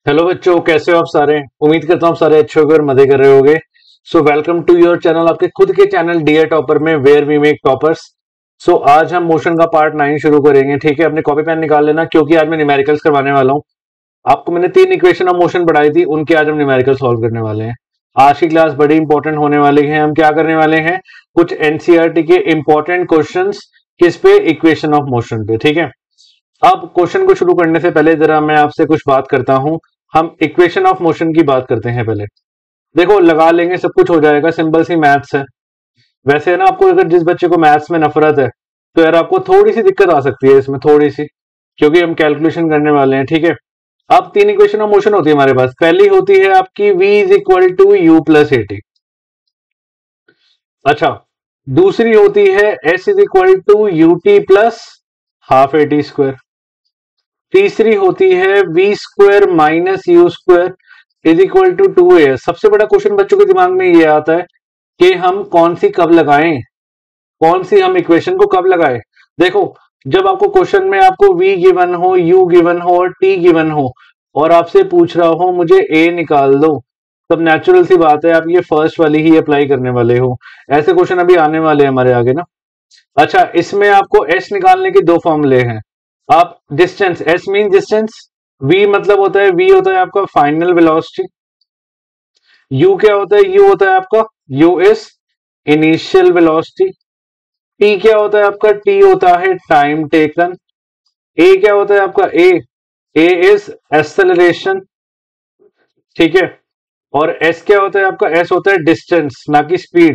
Hello बच्चों, कैसे हो आप सारे। उम्मीद करता हूँ आप सारे अच्छे होगे और मजे कर रहे होगे। So welcome to your channel, आपके खुद के चैनल डियर टॉपर में, where we make toppers. So आज हम मोशन का पार्ट 9 शुरू करेंगे। ठीक है, अपने कॉपी पेन निकाल लेना क्योंकि आज मैं न्यूमेरिकल्स करवाने वाला हूँ। आपको मैंने 3 इक्वेशन ऑफ मोशन पढ़ाई थी, उनके आज हम न्यूमेरिकल सॉल्व करने वाले हैं। आज की क्लास बड़ी इंपॉर्टेंट होने वाली है। हम क्या करने वाले हैं, कुछ एनसीईआरटी के इंपॉर्टेंट क्वेश्चन किस पे, इक्वेशन ऑफ मोशन पे। ठीक है, अब क्वेश्चन को शुरू करने से पहले जरा मैं आपसे कुछ बात करता हूं। हम इक्वेशन ऑफ मोशन की बात करते हैं पहले। देखो, लगा लेंगे सब कुछ हो जाएगा, सिंपल सी मैथ्स है। वैसे है ना, आपको अगर जिस बच्चे को मैथ्स में नफरत है तो यार आपको थोड़ी सी दिक्कत आ सकती है इसमें, थोड़ी सी, क्योंकि हम कैलकुलेशन करने वाले हैं। ठीक है, अब 3 इक्वेशन ऑफ मोशन होती है हमारे पास। पहली होती है आपकी v is equal to u plus a t. अच्छा, दूसरी होती है s is equal to u t plus half a t square. तीसरी होती है v square minus u square is equal to two a. सबसे बड़ा क्वेश्चन बच्चों के दिमाग में ये आता है कि हम कौन सी कब लगाएं, कौन सी हम इक्वेशन को कब लगाएं। देखो, जब आपको क्वेश्चन में आपको v गिवन हो, u गिवन हो और t गिवन हो और आपसे पूछ रहा हो मुझे a निकाल दो, तब नेचुरल सी बात है आप ये फर्स्ट वाली ही अप्लाई करने वाले हो। ऐसे क्वेश्चन अभी आने वाले हैं हमारे आगे ना। अच्छा, इसमें आपको s निकालने के दो फॉर्मूले हैं। आप distance, s mean distance, v मतलब होता है, v होता है आपका फाइनल वेलोसिटी, u क्या होता है, u होता है आपका, u is initial velocity, t क्या होता है आपका, t होता है टाइम टेकन, a क्या होता है आपका, a इज एक्सेलरेशन। ठीक है, और s क्या होता है आपका, s होता है डिस्टेंस, ना कि स्पीड,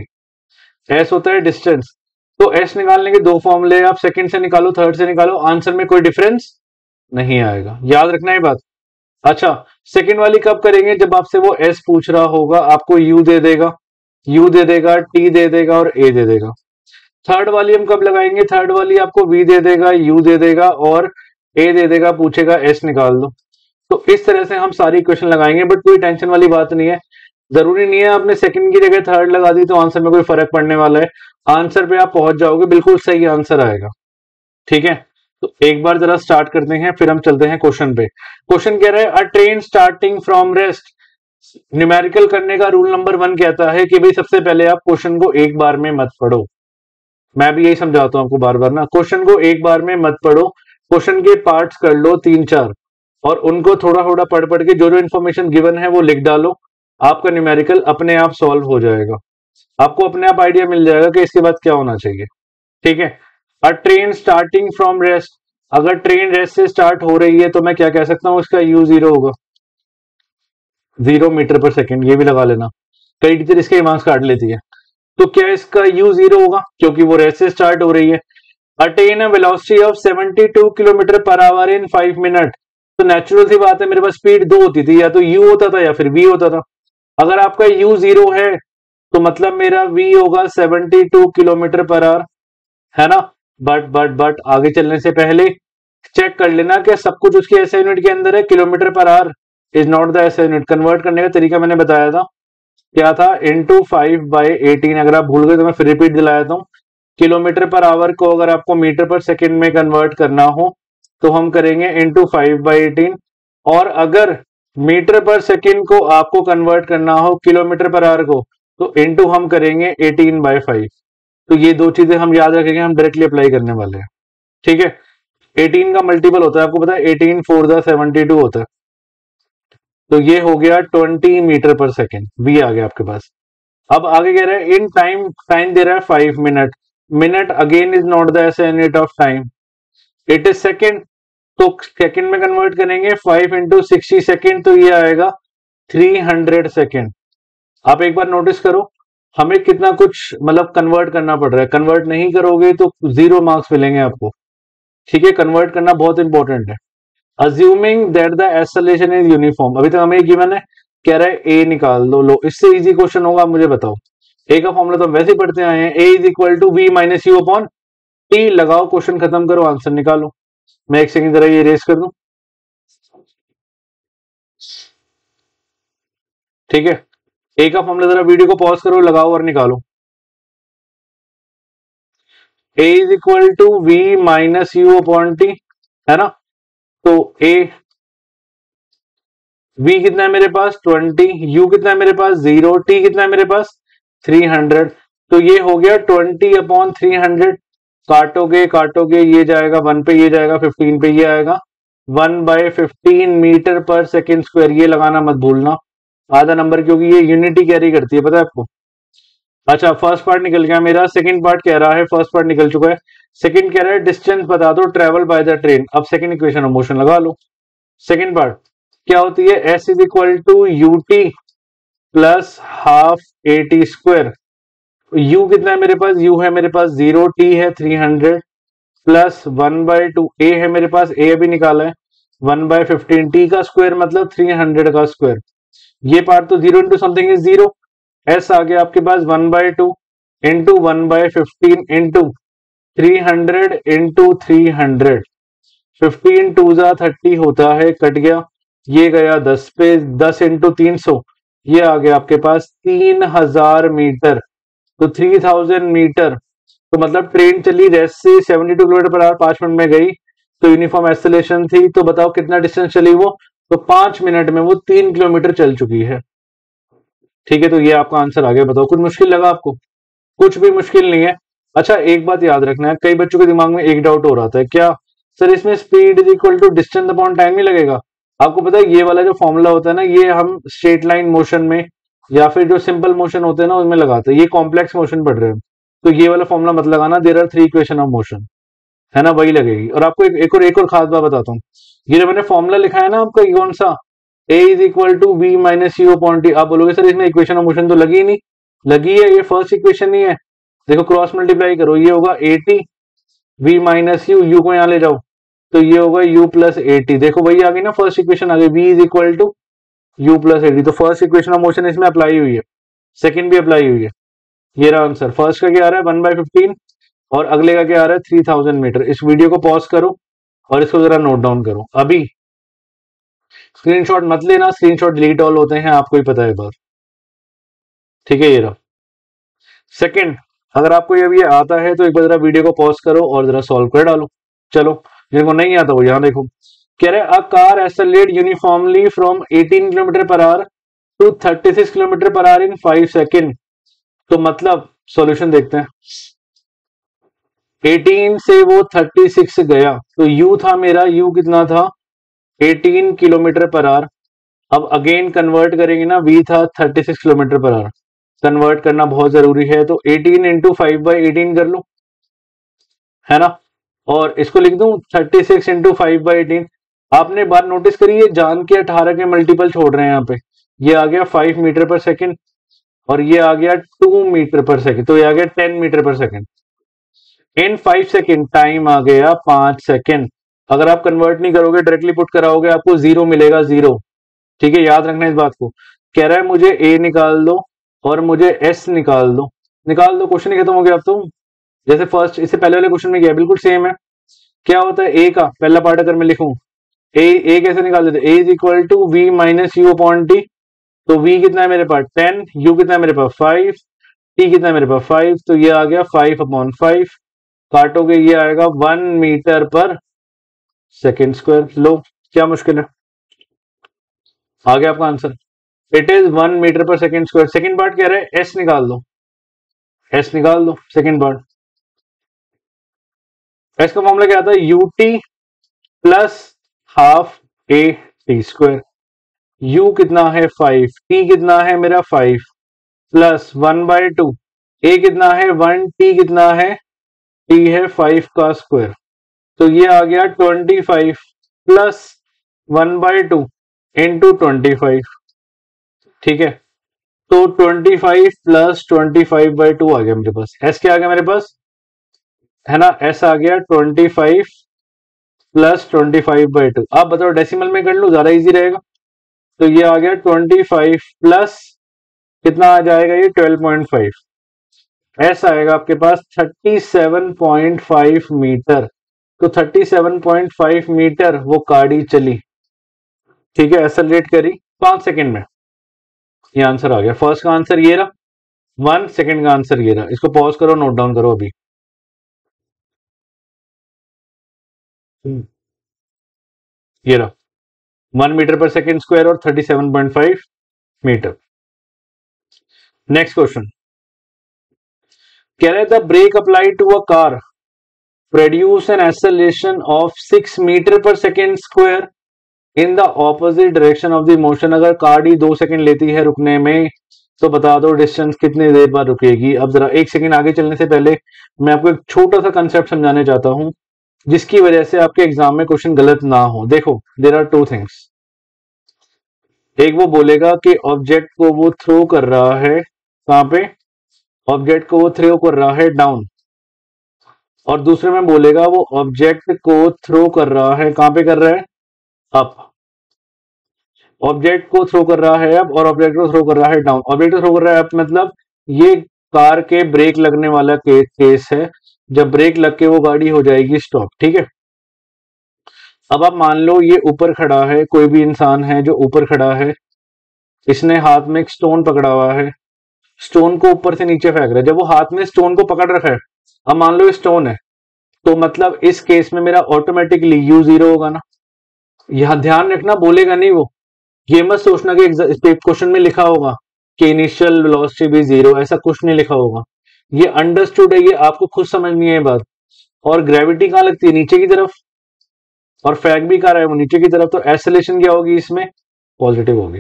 s होता है डिस्टेंस। तो s निकालने के दो फॉर्मूले, आप सेकंड से निकालो, थर्ड से निकालो, आंसर में कोई डिफरेंस नहीं आएगा, याद रखना ये बात। अच्छा, सेकंड वाली कब करेंगे, जब आपसे वो s पूछ रहा होगा, आपको u दे देगा, u दे देगा, t दे देगा और a दे देगा। थर्ड वाली हम कब लगाएंगे, थर्ड वाली आपको v दे देगा, u दे देगा और a दे देगा, पूछेगा s निकाल दो। तो इस तरह से हम सारी इक्वेशन लगाएंगे, बट कोई टेंशन वाली बात नहीं है। जरूरी नहीं है आपने सेकंड की जगह थर्ड लगा दी तो आंसर में कोई फर्क पड़ने वाला है। आंसर पे आप पहुंच जाओगे, बिल्कुल सही आंसर आएगा। ठीक है, तो एक बार जरा स्टार्ट करते हैं, फिर हम चलते हैं क्वेश्चन पे। क्वेश्चन कह रहा है, a train starting from rest. Numerical करने का रूल नंबर 1 कहता है कि भाई सबसे पहले आप क्वेश्चन को एक बार में मत पढ़ो। मैं भी यही समझाता हूं आपको बार बार ना, क्वेश्चन को एक बार में मत पढ़ो, क्वेश्चन के पार्ट्स कर लो 3-4 और उनको थोड़ा थोड़ा पढ़ पढ़ के जो जो इन्फॉर्मेशन गिवन है वो लिख डालो। आपका न्यूमेरिकल अपने आप सॉल्व हो जाएगा, आपको अपने आप आइडिया मिल जाएगा कि इसके बाद क्या होना चाहिए। ठीक है, a train starting from rest, अगर ट्रेन रेस्ट से स्टार्ट हो रही है तो मैं क्या कह सकता हूं, इसका यू जीरो होगा, 0 मीटर पर सेकेंड, ये भी लगा लेना, कई टीचर इसके मार्क्स काट लेती है। तो क्या इसका यू जीरो होगा, क्योंकि वो रेस्ट से स्टार्ट हो रही है। Attain a velocity of 72 kilometre per hour in 5 minute. तो नेचुरल सी बात है, मेरे पास स्पीड दो होती थी, या तो यू होता था या फिर वी होता था। अगर आपका यू जीरो है तो मतलब मेरा वी होगा 72 किलोमीटर पर आवर, है ना। बट आगे चलने से पहले चेक कर लेना कि सब कुछ उसके एसआई यूनिट के अंदर है। Kilometre per hour is not the SI unit. Convert करने का तरीका मैंने बताया था, क्या था, इंटू 5/18। अगर आप भूल गए तो मैं फिर रिपीट दिलाया था। किलोमीटर पर आवर को अगर आपको मीटर पर सेकंड में कन्वर्ट करना हो तो हम करेंगे इंटू 5/18, और अगर मीटर पर सेकंड को आपको कन्वर्ट करना हो किलोमीटर पर आवर को तो इंटू हम करेंगे 18/5। तो ये दो चीजें हम याद रखेंगे, हम डायरेक्टली अप्लाई करने वाले हैं। ठीक है, 18 का मल्टीपल होता है, आपको पता है, 18 4 72 होता है। तो ये हो गया 20 मीटर पर सेकेंड, बी आ गया आपके पास। अब आगे कह रहा है इन टाइम, टाइम दे रहा है 5 minute. Minute again is not the SI unit of time, it is second. तो सेकंड में कन्वर्ट करेंगे, 5 × 60 सेकेंड, तो ये आएगा 300 सेकेंड। आप एक बार नोटिस करो, हमें कितना कुछ मतलब कन्वर्ट करना पड़ रहा है। कन्वर्ट नहीं करोगे तो 0 मार्क्स मिलेंगे आपको। ठीक है, कन्वर्ट करना बहुत इंपॉर्टेंट है। Assuming that the acceleration is uniform, अभी तक हमें गिवन है, कह रहा है ए निकाल दो। लो, इससे इजी क्वेश्चन होगा, मुझे बताओ। ए का फॉर्मूला तो हम वैसे ही पढ़ते आए हैं, a is equal to v minus u upon t. लगाओ, क्वेश्चन खत्म करो, आंसर निकालो। मैं एक सेकंड जरा ये रेस कर दूं। ठीक है, ए का फॉर्मूला जरा वीडियो को पॉज करो, लगाओ और निकालो। A is equal to v minus u upon t, है ना। तो ए v कितना है मेरे पास 20, u कितना है मेरे पास 0, t कितना है मेरे पास 300। तो ये हो गया 20/300। काटोगे काटोगे ये जाएगा 1 पे, ये जाएगा 15 पे, ये आएगा 1/15 मीटर पर सेकेंड स्क्वायर। ये लगाना मत भूलना आधा नंबर, क्योंकि ये यूनिटी कैरी करती है, पता है आपको। अच्छा, फर्स्ट पार्ट निकल गया मेरा, सेकंड पार्ट कह रहा है, फर्स्ट पार्ट निकल चुका है, सेकंड कह रहा है डिस्टेंस बता दो ट्रेवल बाय द ट्रेन। अब सेकंड इक्वेशन ऑफ मोशन लगा लो। सेकंड पार्ट क्या होती है, s is equal to u t plus half a t square. u कितना है मेरे पास, u है मेरे पास 0, t है 300 प्लस 1/2, a है मेरे पास, a अभी निकाला है 1/15, t का स्क्वायर मतलब 300 का स्क्वायर। ये पार्ट तो 0 इंटू समथिंग इज 0, s आ गया आपके पास 1/2 इंटू 1/15 इंटू 300 इंटू 300, 15 टू जा 30 होता है, कट गया, ये गया 10 पे, 10 इंटू 300, ये आ गया आपके पास 3000 मीटर। तो 3000 मीटर, तो मतलब ट्रेन चली जैसे 72 किलोमीटर पर आवर 5 मिनट में गई, तो यूनिफॉर्म एक्सेलरेशन थी, तो बताओ कितना डिस्टेंस चली वो, तो 5 मिनट में वो 3 किलोमीटर चल चुकी है। ठीक है, तो ये आपका आंसर आ गया। बताओ कुछ मुश्किल लगा आपको? कुछ भी मुश्किल नहीं है। अच्छा, एक बात याद रखना है, कई बच्चों के दिमाग में एक डाउट हो रहा था, क्या सर इसमें speed is equal to distance upon time ही लगेगा? आपको पता है ये वाला जो फॉर्मूला होता है ना, ये हम स्ट्रेट लाइन मोशन में या फिर जो सिंपल मोशन होते हैं ना उसमें लगाते हैं, ये कॉम्प्लेक्स मोशन पढ़ रहे हैं, तो ये वाला फॉर्मूला मत लगाना, there are 3 equation of motion, है ना, वही लगेगी। और आपको एक और खास बात बताता हूँ, ये जो मैंने फॉर्मूला लिखा है ना आपका, ये कौन सा, a is equal to v minus u upon t, आप बोलोगे सर इसमें इक्वेशन ऑफ मोशन तो लगी ही नहीं। लगी है, ये फर्स्ट इक्वेशन ही है। देखो क्रॉस मल्टीप्लाई करो, ये होगा 80 v माइनस यू को यहाँ ले जाओ, तो ये होगा u प्लस 80। देखो वही आ गई ना, फर्स्ट इक्वेशन आ गई, v is equal to u plus 80। तो फर्स्ट इक्वेशन ऑफ मोशन इसमें अप्लाई हुई है, सेकंड भी अप्लाई हुई है। ये रहा आंसर। फर्स्ट का क्या आ रहा है 1/15 और अगले का क्या आ रहा है 3000 मीटर। इस वीडियो को पॉज करो और इसको जरा नोट डाउन करो। अभी स्क्रीनशॉट मत लेना, स्क्रीनशॉट डिलीट ऑल होते हैं, आपको ही पता है बात। ठीक है, ये रहा सेकंड। अगर आपको ये आता है तो एक बार जरा वीडियो को पॉज करो और जरा सॉल्व कर डालो। चलो, जिनको नहीं आता वो यहां देखो। कह रहे a car accelerate uniformly from 18 kilometre per hour to 36 kilometre per hour in 5 second. तो मतलब सॉल्यूशन देखते हैं। 18 से वो 36 गया, तो u था मेरा, u कितना था 18 किलोमीटर पर आवर। अब अगेन कन्वर्ट करेंगे ना, v था 36 किलोमीटर पर आवर, कन्वर्ट करना बहुत जरूरी है, तो 18 इंटू 5/18 कर लो, है ना। और इसको लिख दूं 36 इंटू 5/18। आपने बात नोटिस करी, ये जान के 18 के मल्टीपल छोड़ रहे हैं यहाँ पे। ये आ गया 5 मीटर पर सेकेंड और ये आ गया 2 मीटर पर सेकेंड, तो ये आ गया 10 metre per second. In 5 second time आ गया 5 सेकेंड। अगर आप कन्वर्ट नहीं करोगे, डायरेक्टली पुट कराओगे, आपको जीरो मिलेगा, जीरो। ठीक है, याद रखना इस बात को। कह रहा है मुझे ए निकाल दो और मुझे एस निकाल दो। निकाल दो, क्वेश्चन ही खत्म हो गया अब तो। जैसे फर्स्ट, इससे पहले वाले क्वेश्चन में गया बिल्कुल सेम है। क्या होता है ए का पहला पार्ट अगर मैं लिखूं, ए कैसे निकाल देते, a is equal to v minus u upon t. तो वी कितना है मेरे पास 10, यू कितना है मेरे पास 5, टी कितना है मेरे पास 5, तो ये आ गया 5/5। काटोगे ये आएगा 1 मीटर पर सेकेंड स्क्वायर। लो, क्या मुश्किल है, आ गया आपका answer. It is 1 metre per second square. Second part कह रहे हैं एस निकाल दो, एस निकाल दो सेकेंड पार्ट। एस का फॉर्मूला क्या आता है, u t plus half a t square. u कितना है 5, t कितना है मेरा 5 प्लस 1/2, a कितना है 1, t कितना है, t है 5 का स्क्वायर। तो ये आ गया 25 प्लस 1/2 इंटू 25। ठीक है, तो 25 प्लस 25/2 आ गया मेरे पास। s क्या आ गया मेरे पास, है ना, s आ गया 25 प्लस 25/2। आप बताओ डेसिमल में कर लूं, ज्यादा इजी रहेगा। तो ये आ गया 25 प्लस कितना आ जाएगा, ये 12.5। एस आएगा आपके पास 37.5 मीटर। तो 37.5 मीटर वो गाड़ी चली। ठीक है, एक्सेलरेट करी 5 सेकंड में। ये आंसर आ गया। फर्स्ट का आंसर ये रहा 1, सेकंड का आंसर ये रहा। इसको पॉज करो, नोट डाउन करो अभी। ये रहा 1 मीटर पर सेकेंड स्क्वायर और 37.5 मीटर। नेक्स्ट क्वेश्चन कह रहे the brake applied to a car produce an acceleration of 6 metre per second square in the opposite direction of the motion. अगर गाड़ी 2 सेकंड लेती है रुकने में तो बता दो डिस्टेंस कितनी देर बाद रुकेगी। अब जरा 1 सेकंड आगे चलने से पहले मैं आपको एक छोटा सा कंसेप्ट समझाने चाहता हूं जिसकी वजह से आपके एग्जाम में क्वेश्चन गलत ना हो। देखो देयर आर टू थिंग्स, एक वो बोलेगा कि ऑब्जेक्ट को वो थ्रो कर रहा है कहां पे, ऑब्जेक्ट को वो थ्रो कर रहा है डाउन, और दूसरे में बोलेगा वो ऑब्जेक्ट को थ्रो कर रहा है कहां पे कर रहा है, अप। ऑब्जेक्ट को थ्रो कर रहा है अप और ऑब्जेक्ट को थ्रो कर रहा है डाउन। ऑब्जेक्ट को थ्रो कर रहा है अप मतलब ये कार के ब्रेक लगने वाला केस है, जब ब्रेक लग के वो गाड़ी हो जाएगी स्टॉप, ठीक है। अब आप मान लो ये ऊपर खड़ा है, कोई भी इंसान है जो ऊपर खड़ा है, इसने हाथ में एक स्टोन पकड़ा हुआ है, स्टोन को ऊपर से नीचे फेंक रहा है। जब वो हाथ में स्टोन को पकड़ रखा है, अब मान लो ये स्टोन है, तो मतलब इस केस में मेरा ऑटोमेटिकली यू 0 होगा ना। यहां ध्यान रखना, बोलेगा नहीं वो, ये मत सोचना कि क्वेश्चन में लिखा होगा कि इनिशियल वेलोसिटी भी 0, ऐसा कुछ नहीं लिखा होगा। ये अंडरस्टूड है, ये आपको खुद समझनी है बात। और ग्रेविटी कहां लगती है, नीचे की तरफ, और फेंक भी कहां रहा है वो नीचे की तरफ, तो एक्सेलरेशन क्या होगी इसमें, पॉजिटिव होगी।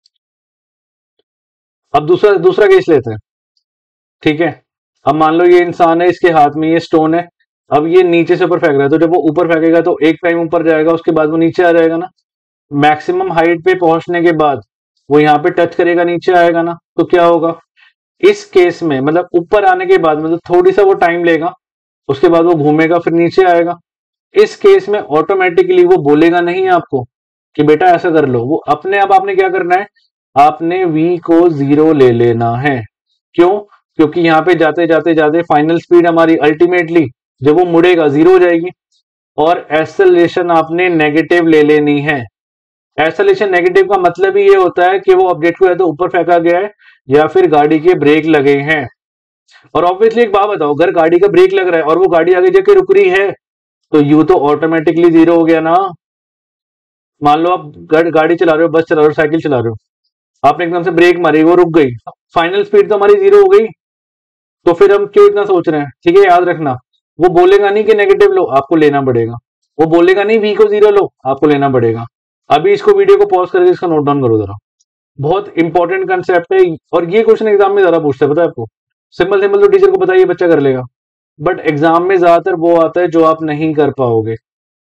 अब दूसरा दूसरा केस लेते हैं, ठीक है। अब मान लो ये इंसान है, इसके हाथ में ये स्टोन है, अब ये नीचे से ऊपर फेंक रहा है, तो जब वो ऊपर फेंकेगा तो एक टाइम ऊपर जाएगा, उसके बाद वो नीचे आ जाएगा ना। मैक्सिमम हाइट पे पहुंचने के बाद वो यहाँ पे टच करेगा, नीचे आएगा ना, तो क्या होगा इस केस में, मतलब ऊपर आने के बाद मतलब थोड़ी सा वो टाइम लेगा, उसके बाद वो घूमेगा फिर नीचे आएगा। इस केस में ऑटोमेटिकली वो बोलेगा नहीं आपको कि बेटा ऐसा कर लो, वो अपने आप आपने क्या करना है, आपने v को 0 ले लेना है। क्यों, क्योंकि यहाँ पे जाते जाते जाते फाइनल स्पीड हमारी अल्टीमेटली जब वो मुड़ेगा 0 हो जाएगी, और एक्सेलरेशन आपने नेगेटिव ले लेनी है। एक्सेलरेशन नेगेटिव का मतलब ही ये होता है कि वो ऑब्जेक्ट को या तो ऊपर फेंका गया है या फिर गाड़ी के ब्रेक लगे हैं। और ऑब्वियसली एक बात बताओ, अगर गाड़ी का ब्रेक लग रहा है और वो गाड़ी आगे जाके रुक रही है तो यू तो ऑटोमेटिकली 0 हो गया ना। मान लो आप गाड़ी चला रहे हो, बस चला रहे हो, साइकिल चला रहे हो, आपने एकदम से ब्रेक मारी, वो रुक गई, फाइनल स्पीड तो हमारी 0 हो गई। तो फिर हम क्यों इतना सोच रहे हैं, ठीक है। याद रखना, वो बोलेगा नहीं कि नेगेटिव लो, आपको लेना पड़ेगा। वो बोलेगा नहीं v को 0 लो, आपको लेना पड़ेगा। अभी इसको वीडियो को पॉज करके इसका नोट डाउन करो जरा, बहुत इंपॉर्टेंट कंसेप्ट है। और ये क्वेश्चन एग्जाम में ज्यादा पूछता है, पता है आपको। सिंपल सिंपल तो टीचर को पता है ये बच्चा कर लेगा, बट एग्जाम में ज्यादातर वो आता है जो आप नहीं कर पाओगे।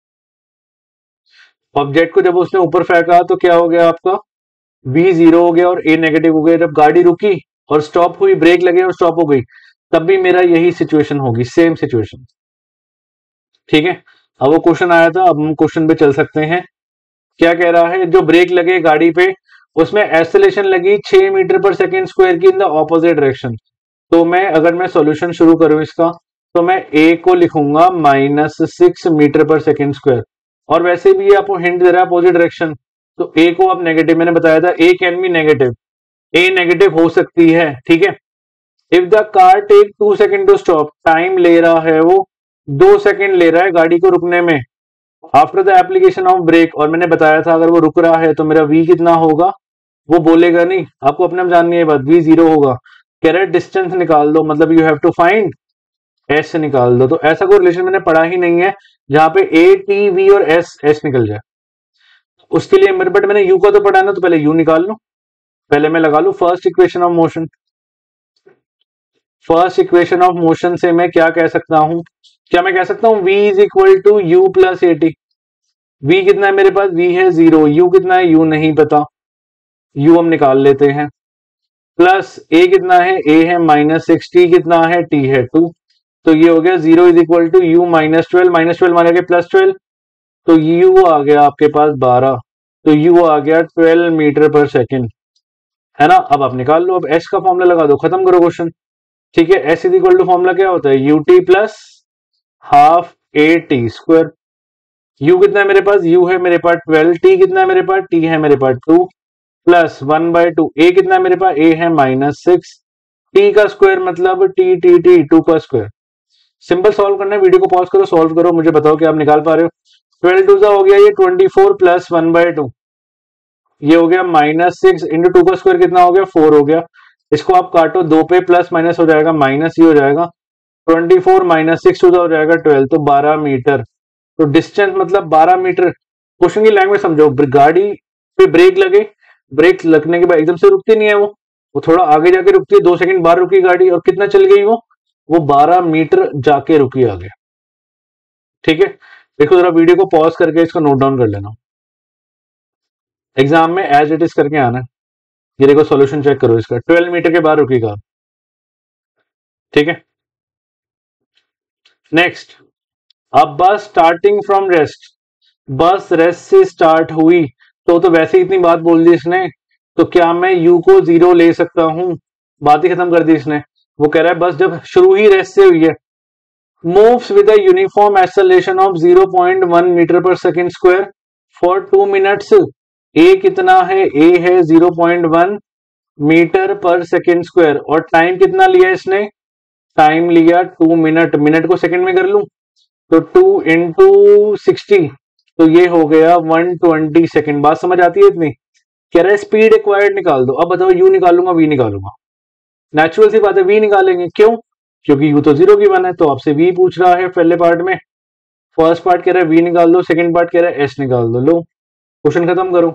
ऑब्जेक्ट को जब उसने ऊपर फेंका तो क्या हो गया आपका, v 0 हो गया और a नेगेटिव हो गया। जब गाड़ी रुकी और स्टॉप हुई, ब्रेक लगे और स्टॉप हो गई, तब भी मेरा यही सिचुएशन होगी, सेम सिचुएशन, ठीक है। अब वो क्वेश्चन आया था, अब हम क्वेश्चन पे चल सकते हैं। क्या कह रहा है, जो ब्रेक लगे गाड़ी पे उसमें एक्सेलरेशन लगी 6 मीटर पर सेकेंड स्क्वायर की इन द ऑपोजिट डायरेक्शन। तो मैं अगर मैं सॉल्यूशन शुरू करूं इसका, तो मैं a को लिखूंगा -6 मीटर पर सेकेंड स्क्वायर, और वैसे भी आपको हिंट दे रहा है अपोजिट डायरेक्शन, तो a को आप नेगेटिव, मैंने बताया था a can be negative, a negative हो सकती है, ठीक है। If the car take 2 second to stop, time ले रहा है वो 2 सेकेंड ले रहा है गाड़ी को रुकने में after the application of brake. और मैंने बताया था अगर वो रुक रहा है तो मेरा v कितना होगा, वो बोलेगा नहीं, आपको अपने आप जाननी है बात, v 0 होगा। कह रहा है डिस्टेंस निकाल दो, मतलब you have to find s निकाल दो। तो ऐसा कोई रिलेशन मैंने पढ़ा ही नहीं है जहां पे a t v और s निकल जाए। उसके लिए मेरे बट मैंने u का तो पढ़ा ना, तो पहले u निकाल लो, पहले मैं लगा लू first equation of motion. First equation of motion से मैं क्या कह सकता हूं, क्या मैं कह सकता हूं v is equal to u plus a t. v कितना है मेरे पास, v है 0, u कितना है, u नहीं पता, u हम निकाल लेते हैं, प्लस a कितना है, a है -6, t कितना है, t है 2। तो ये हो गया 0 इज इक्वल टू यू -12, -12 माने के +12, तो u आ गया आपके पास 12, तो u आ गया 12 मीटर पर सेकेंड, है ना। अब आप निकाल लो, अब s का फॉर्मूला लगा दो, खत्म करो क्वेश्चन, ठीक है। s is equal to formula क्या होता है, ut plus half a t square. u कितना है मेरे पास, u है मेरे पास 12, t कितना है मेरे पास, t है मेरे पास 2, प्लस 1/2, a कितना है मेरे पास, a है -6, t का स्क्वायर मतलब t 2 का स्क्वायर। सिंपल सॉल्व करना है, वीडियो को पॉज करो, सॉल्व करो, मुझे बताओ कि आप निकाल पा रहे हो। 12 2 हो गया ये 24 प्लस 1/2, ये हो गया -6 इंटू 2 का स्क्वायर कितना हो गया 4 हो गया। इसको आप काटो 2 पे, प्लस माइनस हो जाएगा माइनस ही हो जाएगा। 24 -6 हो जाएगा 12, तो 12 मीटर। तो डिस्टेंस मतलब 12 मीटर। क्वेश्चन की लैंग्वेज समझो, गाड़ी पे ब्रेक लगे, ब्रेक लगने के बाद एकदम से रुकती नहीं है, वो थोड़ा आगे जाके रुकती है, 2 सेकंड बाद रुकी गाड़ी, और कितना चल गई वो 12 मीटर जाके रुकी आगे। ठीक है, देखो जरा वीडियो को पॉज करके इसको नोट डाउन कर लेना, एग्जाम में एज इट इज करके आना। ये देखो सॉल्यूशन चेक करो इसका, 12 मीटर के बाद रुकेगा। ठीक है, नेक्स्ट, अब bus starting from rest, bus rest से स्टार्ट हुई, तो वैसे ही इतनी बात बोल दी इसने, तो क्या मैं u को 0 ले सकता हूं? बात ही खत्म कर दी इसने। वो कह रहा है बस जब शुरू ही रेस्ट से हुई है, moves with a uniform acceleration of 0.1 metre per second square for 2 minutes. A कितना है? ए है 0.1 मीटर पर सेकेंड स्क्वायर, और टाइम कितना लिया इसने? टाइम लिया 2 मिनट। मिनट को सेकंड में कर लूं तो 2 इंटू 60, तो ये हो गया 120 सेकंड। बात समझ आती है इतनी? कह रहा है स्पीड एक्वायर्ड निकाल दो। अब बताओ यू निकालूंगा वी निकालूंगा? नेचुरल सी बात है वी निकालेंगे। क्यों? क्योंकि यू तो 0 की वन है, तो आपसे वी पूछ रहा है पहले पार्ट में। फर्स्ट पार्ट कह रहा है वी निकाल दो, सेकंड पार्ट कह रहा है एस निकाल दो। लो क्वेश्चन खत्म करो।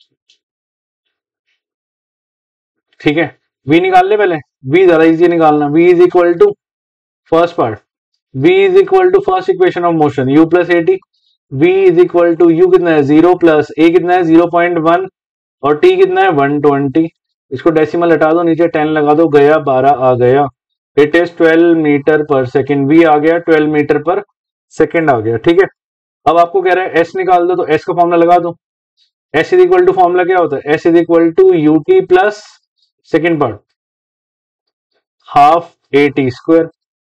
ठीक है, वी निकाल ले पहले। वी जरा इजी निकालना। V is equal to first part, v is equal to first equation of motion u plus a t. v is equal to u कितना है 0 प्लस a कितना है 0.1 और t कितना है 120। इसको डेसिमल हटा दो, नीचे 10 लगा दो, गया 12 आ गया। It is 12 metre per second. v आ गया 12 मीटर पर सेकेंड आ गया। ठीक है, अब आपको कह रहा है s निकाल दो, तो s का फॉर्मूला लगा दो। s is equal to formula क्या होता है? s is equal to ut plus second part half at square.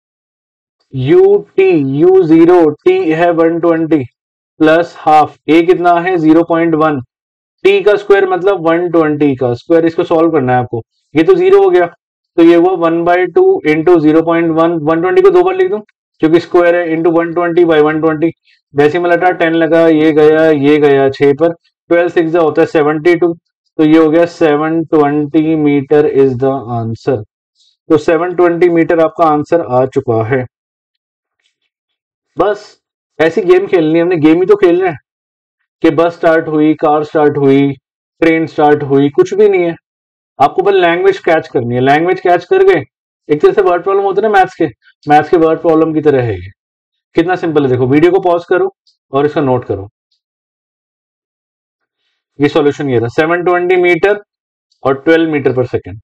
u 0, t है 120 प्लस हाफ, a कितना है 0.1, t का स्क्वायर मतलब 120 का स्क्वायर। इसको सॉल्व करना है आपको। ये तो 0 हो गया, तो ये हुआ 1/2 इंटू 0.1। 120 को 2 बार लिख दूं क्योंकि स्क्वायर है, इंटू 120 बाई 120। डेसिमल हटा 10 लगा, ये गया 6 पर। 12 6 होता है 72, तो ये हो गया 720 मीटर इज द आंसर। तो 720 मीटर आपका आंसर आ चुका है। बस ऐसी गेम खेलनी है हमने, गेम ही तो खेल रहे हैं कि बस स्टार्ट हुई, कार स्टार्ट हुई, ट्रेन स्टार्ट हुई, कुछ भी नहीं है। आपको बस लैंग्वेज कैच करनी है। लैंग्वेज कैच कर गए, एक तरह से वर्ड प्रॉब्लम होते हैं ना मैथ्स के वर्ड प्रॉब्लम की तरह है ये। कितना सिंपल है, देखो वीडियो को पॉज करो और इसका नोट करो। ये सॉल्यूशन ये था 720 मीटर और 12 मीटर पर सेकेंड।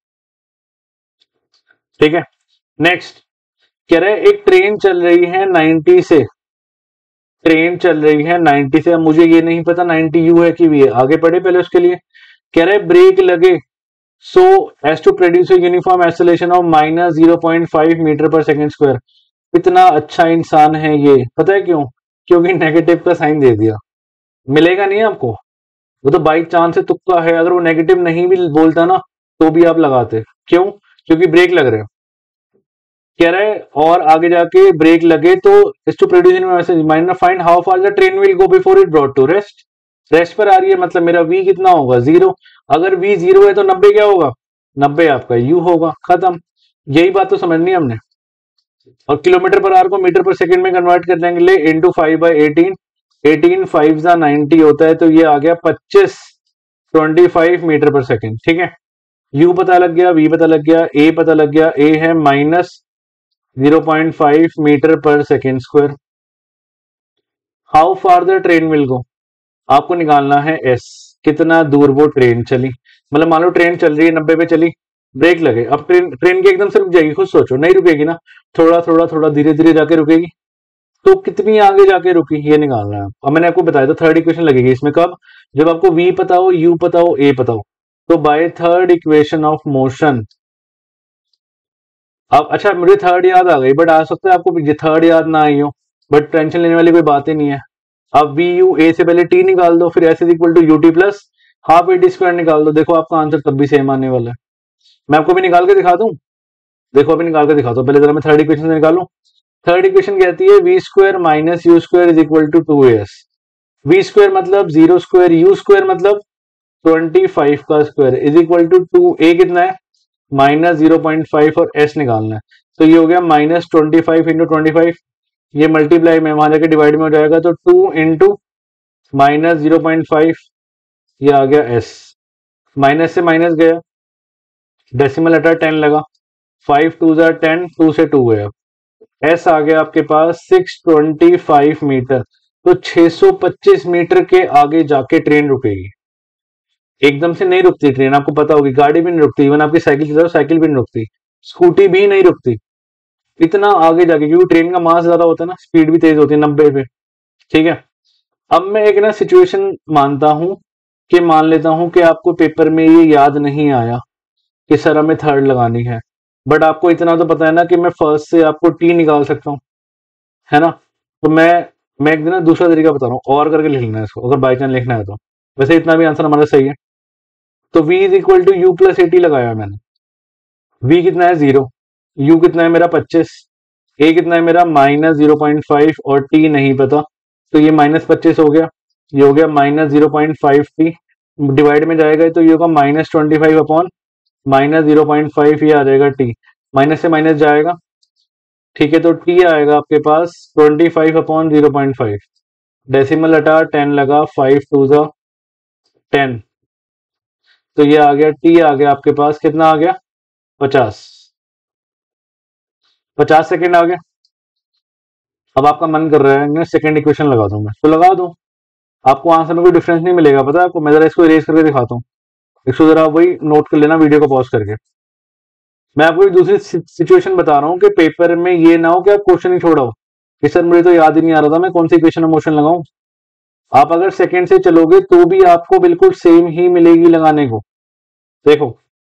ठीक है, नेक्स्ट कह रहे एक ट्रेन चल रही है 90 से, ट्रेन चल रही है 90 से। अब मुझे ये नहीं पता 90 यू है कि वी है, आगे पढ़े पहले उसके लिए। कह रहे ब्रेक लगे so as to produce uniform acceleration of -0.5 metre per second square. इतना अच्छा इंसान है ये, पता है क्यों? क्योंकि नेगेटिव का साइन दे दिया। मिलेगा नहीं आपको, वो तो बाई चांस से तुक्का है। अगर वो नेगेटिव नहीं भी बोलता ना तो भी आप लगाते। क्यों? क्योंकि ब्रेक लग रहे हैं। कह रहा है और आगे जाके ब्रेक लगे तो इस to produce message minor find how far the train will go before it brought to rest. Rest पर आ रही है, मतलब मेरा v कितना होगा 0। अगर v 0 है तो 90 क्या होगा? 90 आपका u होगा। खत्म। यही बात तो समझनी है हमने। और किलोमीटर पर आवर को मीटर पर सेकंड में कन्वर्ट कर देंगे ले इंटू 5/18। 18 5 90 होता है, तो ये आ गया 25 मीटर पर सेकेंड। ठीक है, u पता लग गया, v पता लग गया, a पता लग गया। a है -0.5 metre per second square. How far the train will go, आपको निकालना है s, कितना दूर वो ट्रेन चली। मतलब मान लो ट्रेन चल रही है 90 पे चली, ब्रेक लगे, अब ट्रेन के एकदम से रुक जाएगी? खुद सोचो, नहीं रुकेगी ना, थोड़ा धीरे धीरे जाके रुकेगी। तो कितनी आगे जाके रुकी ये निकालना है। अब मैंने आपको बताया था थर्ड इक्वेशन लगेगी इसमें। कब? जब आपको v पता हो, u पता हो, a पता हो। तो by third equation of motion. अब अच्छा मुझे थर्ड याद आ गई, बट आ सकता है आपको थर्ड याद ना आई हो, बट टेंशन लेने वाली कोई बात ही नहीं है। अब वी यू, ए से पहले टी निकाल दो, फिर s is equal to u t plus half a t square निकाल दो। देखो आपका आंसर तब भी सेम आने वाला है। मैं आपको भी निकाल के दिखा दूं, देखो अभी निकाल के दिखा दो। पहले जरा मैं थर्ड इक्वेशन से निकालूं। थर्ड इक्वेशन कहती है v square minus u square is equal to 2as। V square मतलब 0 स्क्वायर, यू स्क्वायर मतलब 25 का square is equal to 2, a कितना है माइनस 0.5 और एस निकालना है, तो ये हो गया माइनस 25 इंटू 25, ये मल्टीप्लाई में वहां जाके डिवाइड में हो जाएगा, तो 2 इंटू माइनस 0.5, ये आ गया एस, माइनस से माइनस गया, डेसिमल हटा 10 लगा, 5 2 जार 10, 2 से 2 गया, एस आ गया आपके पास 625 मीटर। तो 625 मीटर के आगे जाके ट्रेन रुकेगी, एकदम से नहीं रुकती ट्रेन, आपको पता होगी, गाड़ी भी नहीं रुकती, इवन आपकी साइकिल चलाओ साइकिल भी नहीं रुकती, स्कूटी भी नहीं रुकती, इतना आगे जाके, क्योंकि ट्रेन का मास ज्यादा होता है ना, स्पीड भी तेज होती है 90 पे। ठीक है, अब मैं एक ना सिचुएशन मानता हूं कि मान लेता हूं कि आपको पेपर में ये याद नहीं आया कि सर हमें थर्ड लगानी है, बट आपको इतना तो पता है ना कि मैं फर्स्ट से आपको टी निकाल सकता हूँ, है ना। तो मैं एक दिन ना दूसरा तरीका बता रहा हूँ, और करके लिख लेना है इसको, अगर बाई चांस लिखना है तो। वैसे इतना भी आंसर हमारा सही है। तो v is equal to u plus 80 लगाया मैंने, v कितना है 0, u कितना है मेरा 25, a कितना है मेरा माइनस 0.5 और t नहीं पता, तो ये माइनस 25 हो गया, ये हो गया माइनस 0.5t, डिवाइड में जाएगा तो ये होगा माइनस 25 अपॉन माइनस 0.5, ये आ जाएगा t, माइनस से माइनस जाएगा, ठीक है, तो t आएगा आपके पास 25 अपॉन 0.5, डेसिमल हटा 10 लगा, 5 2 जा 10, तो ये आ गया t आ गया आपके पास कितना आ गया 50 सेकेंड आ गया। अब आपका मन कर रहा है सेकंड इक्वेशन लगा दूं मैं, तो लगा दूं, आपको आंसर में कोई डिफरेंस नहीं मिलेगा, पता है आपको। मैं जरा इसको इरेज करके दिखाता हूँ, इसको जरा वही नोट कर लेना वीडियो को पॉज करके। मैं आपको एक दूसरी सिचुएशन बता रहा हूँ कि पेपर में ये ना हो कि आप क्वेश्चन ही छोड़ो कि सर मुझे तो याद ही नहीं आ रहा था मैं कौन सी इक्वेशन में मोशन लगाऊं। आप अगर सेकंड से चलोगे तो भी आपको बिल्कुल सेम ही मिलेगी लगाने को। देखो,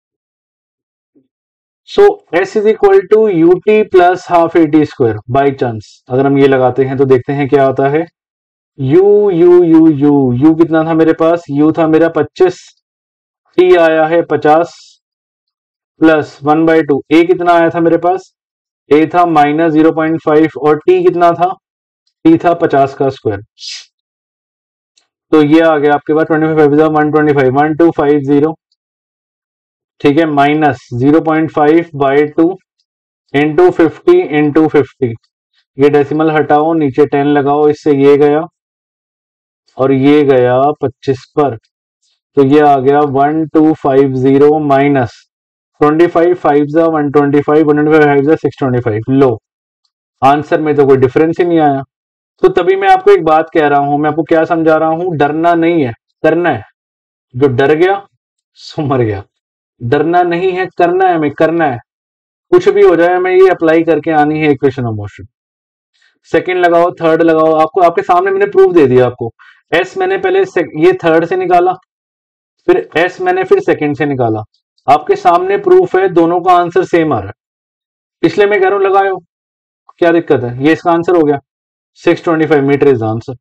so s is equal to u t plus half a t square, by chance अगर हम ये लगाते हैं तो देखते हैं क्या आता है। U u u u u कितना था मेरे पास, यू था मेरा 25, टी आया है 50 प्लस 1/2, ए कितना आया था मेरे पास, ए था माइनस 0.5 और टी कितना था, टी था 50 का स्क्वायर, तो ये आ गया आपके पास 25 125 1250, ठीक है, माइनस 0.5 बाई 2 इंटू 50 इंटू 50, ये डेसिमल हटाओ नीचे 10 लगाओ, इससे ये गया और ये गया 25 पर, तो ये आ गया 1250 माइनस 25 5 जा 125 125 5 जा 625। लो, आंसर में तो कोई डिफरेंस ही नहीं आया। तो तभी मैं आपको एक बात कह रहा हूं, मैं आपको क्या समझा रहा हूं, डरना नहीं है, करना है। जो डर गया सो मर गया, डरना नहीं है, करना है, हमें करना है, कुछ भी हो जाए हमें ये अप्लाई करके आनी है इक्वेशन ऑफ मोशन। सेकंड लगाओ, थर्ड लगाओ, आपको आपके सामने मैंने प्रूफ दे दिया आपको। एस मैंने पहले ये थर्ड से निकाला, फिर एस मैंने फिर सेकंड से निकाला, आपके सामने प्रूफ है, दोनों का आंसर सेम आ रहा है, इसलिए मैं कह रहा हूं लगाओ, क्या दिक्कत है, ये इसका आंसर हो गया 625 metre is answer.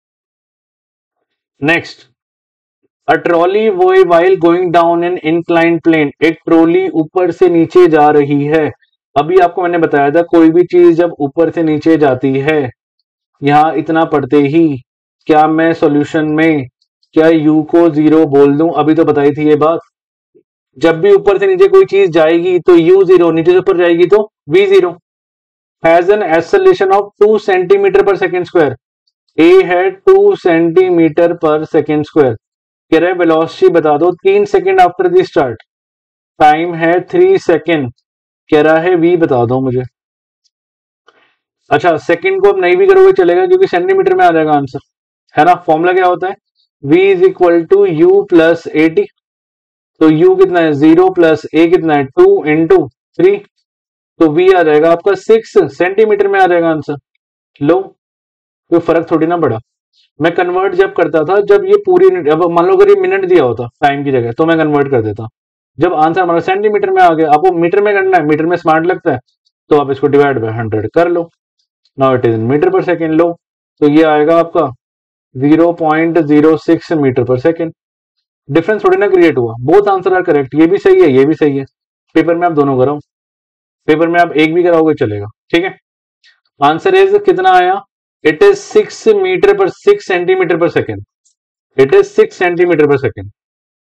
Next, a trolley while going down an inclined plane, एक ट्रॉली ऊपर से नीचे जा रही है। अभी आपको मैंने बताया था कोई भी चीज जब ऊपर से नीचे जाती है, यहां इतना पढ़ते ही क्या मैं सॉल्यूशन में क्या u को 0 बोल दूं, अभी तो बताई थी ये बात। जब भी ऊपर से नीचे कोई चीज जाएगी तो u 0, नीचे से ऊपर जाएगी तो v 0, has an acceleration of 2 centimetre per second square, a है 2 सेंटीमीटर पर सेकेंड स्क्वायर, कह रहे वेलोसिटी बता दो 3 second after the start, time है 3 सेकेंड, कह रहा है v बता दो मुझे। अच्छा, सेकेंड को अब नहीं भी करोगे चलेगा क्योंकि सेंटीमीटर में आ जाएगा आंसर, है ना। फॉर्मूला क्या होता है, v is equal to u plus a t, तो u कितना है 0 प्लस a कितना है 2 इंटू 3, तो v आ जाएगा आपका 6 सेंटीमीटर में आ जाएगा आंसर। लो, कोई फर्क थोड़ी ना पड़ा। मैं कन्वर्ट जब करता था, जब ये पूरी, अब मान लो अगर ये मिनट दिया होता टाइम की जगह तो मैं कन्वर्ट कर देता, जब आंसर हमारा सेंटीमीटर में आ गया, आपको मीटर में करना है, मीटर में स्मार्ट लगता है तो आप इसको डिवाइड बाय 100 कर लो, now it is in metre per second. लो, तो ये आएगा आपका 0.06 मीटर पर सेकेंड, डिफरेंस थोड़ी ना क्रिएट हुआ, बोथ आंसर आर करेक्ट, ये भी सही है ये भी सही है। पेपर में आप दोनों कराओ, पेपर में आप एक भी कराओगे चलेगा, ठीक है। आंसर इज कितना आया, इट इज 6 मीटर पर 6 centimetre per second, it is 6 centimetre per second.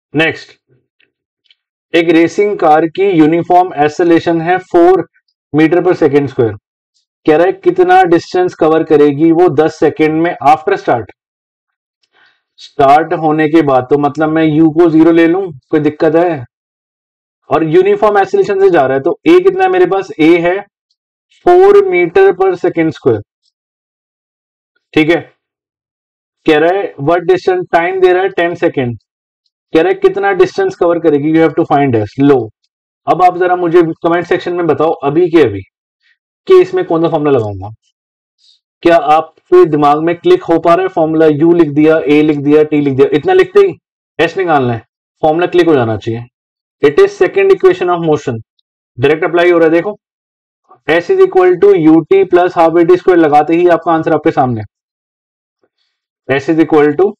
Next, एक रेसिंग कार की यूनिफॉर्म एक्सेलरेशन है 4 मीटर पर सेकेंड स्क्वायर। कह रहा है कितना डिस्टेंस कवर करेगी वो 10 सेकेंड में आफ्टर स्टार्ट। स्टार्ट होने के बाद तो मतलब मैं u को 0 ले लूं, कोई दिक्कत है? और यूनिफॉर्म एक्सेलरेशन से जा रहा है तो a कितना है मेरे पास? a है 4 मीटर पर सेकेंड स्क्वायर। ठीक है, कह रहा है व्हाट डिस्टेंस, टाइम दे रहा है 10 सेकेंड। कह रहा है कितना डिस्टेंस कवर करेगी, you have to find s. लो, अब आप जरा मुझे कमेंट सेक्शन में बताओ अभी के अभी कि इसमें कौन सा फॉर्मूला लगाऊंगा। क्या आपके दिमाग में क्लिक हो पा रहा है फॉर्मूला? यू लिख दिया, ए लिख दिया, टी लिख दिया, इतना लिखते ही एस निकालना है, फॉर्मूला क्लिक हो जाना चाहिए। It is second equation of motion, direct apply हो रहा है। देखो, s is equal to u t plus half a t square, लगाते ही आपका आंसर आपके सामने। S is equal to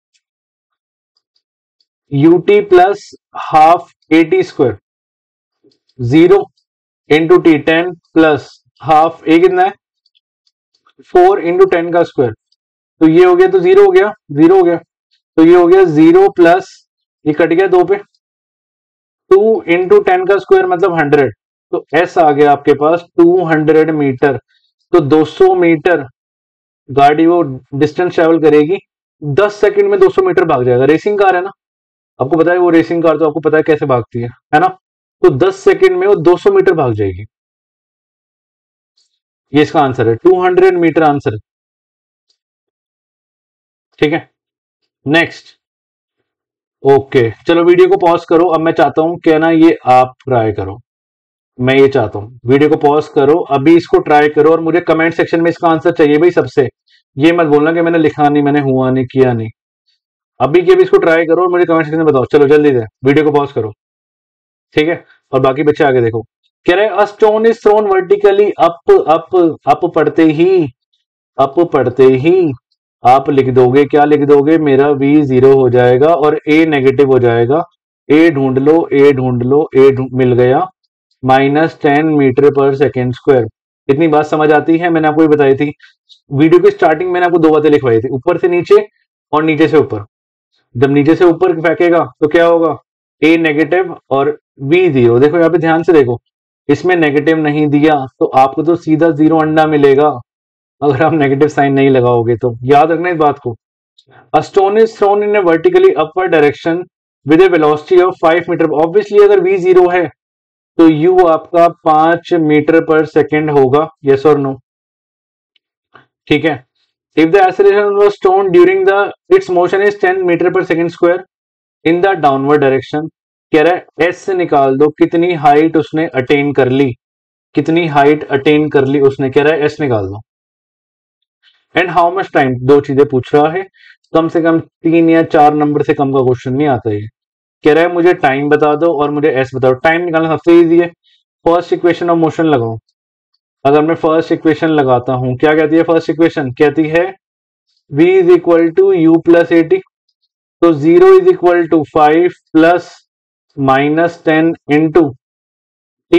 u t plus half a t square, 0 into t 10 plus half a कितना है 4 इंटू 10 का स्क्वायर। तो ये हो गया, तो 0 हो गया, 0 हो गया, तो ये हो गया 0 प्लस ये कट गया 2 पे, 2 इंटू 10 का स्क्वायर मतलब 100। तो एस आ गया आपके पास 200 मीटर। तो 200 मीटर गाड़ी वो डिस्टेंस ट्रेवल करेगी, 10 सेकंड में 200 मीटर भाग जाएगा। रेसिंग कार है ना, आपको पता है वो रेसिंग कार, तो आपको पता है कैसे भागती है ना? तो 10 सेकंड में वो 200 मीटर भाग जाएगी। ये इसका आंसर है, 200 मीटर आंसर। ठीक है, नेक्स्ट। ओके, चलो वीडियो को पॉज करो। अब मैं चाहता हूं क्या ना, ये आप ट्राई करो। मैं ये चाहता हूं वीडियो को पॉज करो, अभी इसको ट्राई करो और मुझे कमेंट सेक्शन में इसका आंसर चाहिए भाई सबसे। ये मत बोलना कि मैंने लिखा नहीं, मैंने हुआ नहीं, किया नहीं। अभी के अभी इसको ट्राई करो और मुझे कमेंट सेक्शन में बताओ। चलो जल्दी से वीडियो को पॉज करो, ठीक है? और बाकी बच्चे आगे देखो। कह रहे a stone is thrown vertically up, up up पढ़ते ही, अप पढ़ते ही आप लिख दोगे, क्या लिख दोगे? मेरा v 0 हो जाएगा और a नेगेटिव हो जाएगा। a ढूंढ लो, a ढूंढ लो, मिल गया -10 मीटर पर सेकेंड स्क्वायर। इतनी बात समझ आती है? मैंने आपको ये बताई थी वीडियो की स्टार्टिंग, मैंने आपको 2 बातें लिखवाई थी, ऊपर से नीचे और नीचे से ऊपर। जब नीचे से ऊपर फेंकेगा तो क्या होगा? a नेगेटिव और v 0। देखो यहाँ पे ध्यान से देखो, इसमें नेगेटिव नहीं दिया तो आपको तो सीधा 0 अंडा मिलेगा अगर आप नेगेटिव साइन नहीं लगाओगे तो। याद रखना इस बात को। A stone is thrown in a vertically upward direction with a velocity of 5 metre. Obviously अगर v 0 है तो u आपका 5 मीटर पर सेकेंड होगा। यस और नो? ठीक है। If the acceleration of stone during the its motion is 10 metre per second square in the downward direction. कह रहा है एस से निकाल दो कितनी हाइट उसने अटेन कर ली, कितनी हाइट अटेन कर ली उसने। कह रहा है एस निकाल दो एंड हाउ मच टाइम। 2 चीजें पूछ रहा है, कम से कम 3 या 4 नंबर से कम का क्वेश्चन नहीं आता ये। कह रहा है मुझे टाइम बता दो और मुझे एस बताओ। टाइम निकालना सबसे इजी है, फर्स्ट इक्वेशन ऑफ मोशन लगाओ। अगर मैं फर्स्ट इक्वेशन लगाता हूं, क्या कहती है फर्स्ट इक्वेशन? कहती है v is equal to u plus a t. तो 0 is equal to 5 plus -10 into t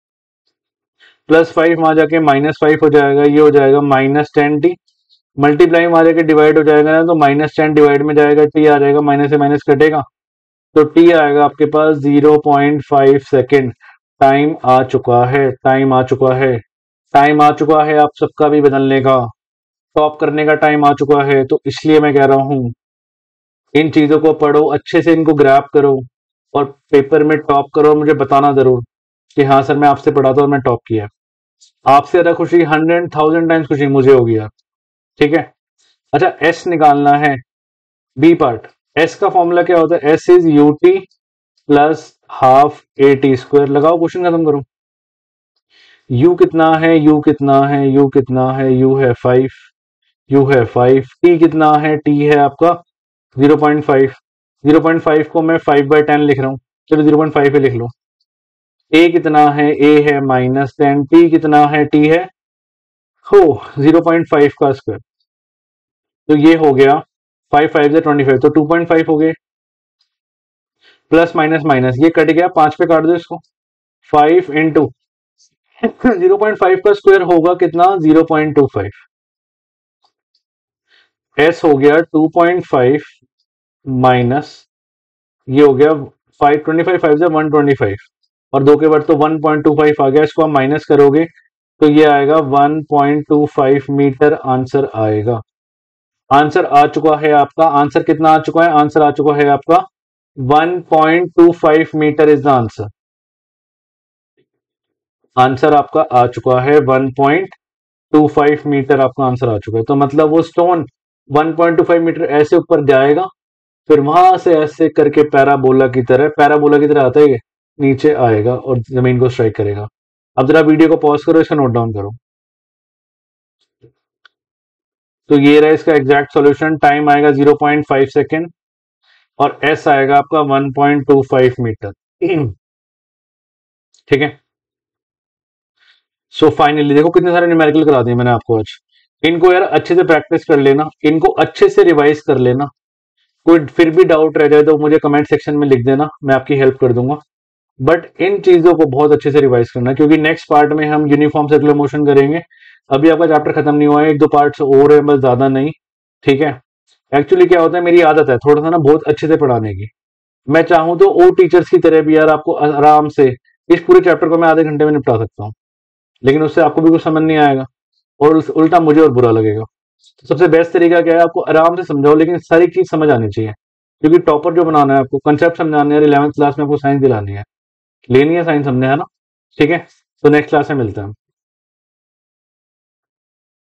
plus 5, वहां जाके -5 हो जाएगा, ये हो जाएगा -10t। मल्टीप्लाई में आ जाके डिवाइड हो जाएगा ना, तो -10 डिवाइड में जाएगा, टी आ जाएगा, माइनस से माइनस कटेगा तो टी आएगा आपके पास 0.5 सेकेंड। टाइम आ चुका है, टाइम आ चुका है, टाइम आ चुका है। आप सबका भी बदलने का, टॉप करने का टाइम आ चुका है। तो इसलिए मैं कह रहा हूं इन चीजों को पढ़ो अच्छे से, इनको ग्रैब करो और पेपर में टॉप करो और मुझे बताना जरूर कि हाँ सर मैं आपसे पढ़ा था और मैं टॉप किया। आपसे ज्यादा खुशी 100,000 टाइम्स खुशी मुझे होगी यार। ठीक है, अच्छा एस निकालना है, बी पार्ट। एस का फॉर्मूला क्या होता है? S is u t plus half a t square. लगाओ, क्वेश्चन खत्म करो। यू कितना है, यू कितना है, यू कितना है? यू है 5, यू है 5। टी कितना है? टी है आपका 0.5। 0.5 को मैं 5/10 लिख रहा हूँ, चलो 0.5 पे लिख लो। ए कितना है? ए है -10। टी कितना है? टी है हो 0.5 का स्क्वायर। तो ये हो गया 5 5 से 25, तो 2.5 हो गए। प्लस माइनस माइनस ये कट गया, 5 पे काट दो इसको। 5 इंटू 0.5 का स्क्वायर होगा कितना? 0.25। एस हो गया 2.5 माइनस ये हो गया 525, 5 से 125 और 2 के बाद तो 1.25 आ गया। इसको आप माइनस करोगे तो ये आएगा 1.25 मीटर आंसर आएगा। आंसर आ चुका है आपका। आंसर कितना आ चुका है? आंसर आ चुका है आपका 1.25 metre is the answer. Answer आपका आ चुका है 1.25 मीटर आपका आंसर आ चुका है। तो मतलब वो स्टोन 1.25 मीटर ऐसे ऊपर जाएगा, फिर वहां से ऐसे करके पैराबोला की तरह आता है, नीचे आएगा और जमीन को स्ट्राइक करेगा। अब जरा वीडियो को पॉज करो, इसका नोट डाउन करो। तो ये रहा इसका एग्जैक्ट सॉल्यूशन। टाइम आएगा 0.5 सेकेंड और एस आएगा आपका 1.25 मीटर। ठीक है। सो फाइनली देखो कितने सारे न्यूमेरिकल करा दिए मैंने आपको आज। इनको यार अच्छे से प्रैक्टिस कर लेना, इनको अच्छे से रिवाइज कर लेना। कोई फिर भी डाउट रह जाए तो मुझे कमेंट सेक्शन में लिख देना, मैं आपकी हेल्प कर दूंगा। बट इन चीजों को बहुत अच्छे से रिवाइज करना, क्योंकि नेक्स्ट पार्ट में हम यूनिफॉर्म सर्कुलर मोशन करेंगे। अभी आपका चैप्टर खत्म नहीं हुआ है, 1-2 पार्ट्स और है, बस ज्यादा नहीं। ठीक है। एक्चुअली क्या होता है, मेरी आदत है थोड़ा सा ना बहुत अच्छे से पढ़ाने की। मैं चाहूं तो और टीचर्स की तरह भी यार आपको आराम से इस पूरे चैप्टर को मैं आधे घंटे में निपटा सकता हूँ, लेकिन उससे आपको भी कुछ समझ नहीं आएगा और उल्टा मुझे और बुरा लगेगा। तो सबसे बेस्ट तरीका क्या है, आपको आराम से समझाओ लेकिन सारी चीज समझ आनी चाहिए, क्योंकि टॉपर जो बनाना है आपको, कंसेप्ट समझाने है। 11th क्लास में आपको साइंस दिलानी है, लेनी है साइंस हमने, है ना। ठीक है। तो नेक्स्ट क्लास में मिलते हैं।